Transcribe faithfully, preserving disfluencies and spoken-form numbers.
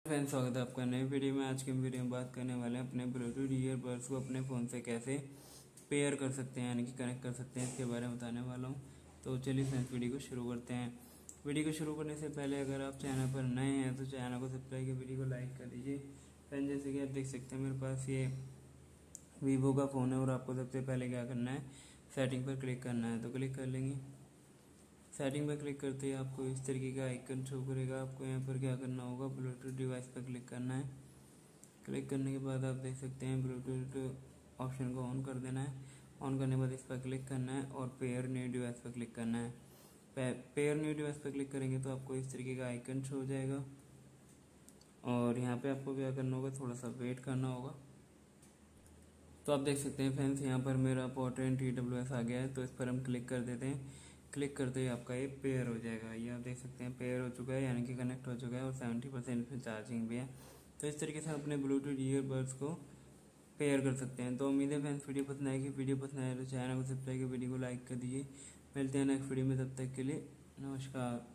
Friends, स्वागत है आपका नए वीडियो में। आज की वीडियो में बात करने वाले हैं अपने ब्लूटूथ ईयरबड्स को अपने फ़ोन से कैसे पेयर कर सकते हैं, यानी कि कनेक्ट कर सकते हैं, इसके बारे में बताने वाला हूं। तो चलिए फ्रेंड्स, वीडियो को शुरू करते हैं। वीडियो को शुरू करने से पहले अगर आप चैनल पर नए हैं तो चैनल को सब्सक्राइब कर वीडियो को लाइक कर दीजिए। फ्रेंड्स, जैसे कि आप देख सकते हैं मेरे पास ये वीवो का फ़ोन है और आपको सबसे पहले क्या करना है, सेटिंग पर क्लिक करना है। तो क्लिक कर लेंगे। सेटिंग पर क्लिक करते ही आपको इस तरीके का आइकन शो करेगा। आपको यहाँ पर क्या करना होगा, ब्लूटूथ डिवाइस पर क्लिक करना है। क्लिक करने के बाद आप देख सकते हैं ब्लूटूथ ऑप्शन को ऑन कर देना है। ऑन करने के बाद इस पर क्लिक करना है और पेयर न्यू डिवाइस पर क्लिक करना है। पेयर न्यू डिवाइस पर क्लिक करेंगे तो आपको इस तरीके का आइकन शो हो जाएगा और यहाँ पे आपको क्या करना होगा, थोड़ा सा वेट करना होगा। तो आप देख सकते हैं फ्रेंड्स, यहाँ पर मेरा पोर्ट्रेट टी डब्ल्यू एस आ गया है। तो इस पर हम क्लिक कर देते हैं। क्लिक करते ही आपका ये पेयर हो जाएगा। ये आप देख सकते हैं पेयर हो चुका है, यानी कि कनेक्ट हो चुका है और सेवेंटी परसेंट इसमें चार्जिंग भी है। तो इस तरीके से अपने ब्लूटूथ ईयरबड्स को पेयर कर सकते हैं। तो उम्मीद है फ्रेंड्स वीडियो पसंद आएगी। वीडियो पसंद आए तो चैनल को सब्सक्राइब कर वीडियो को लाइक कर दीजिए। मिलते हैं नेक्स्ट वीडियो में, तब तक के लिए नमस्कार।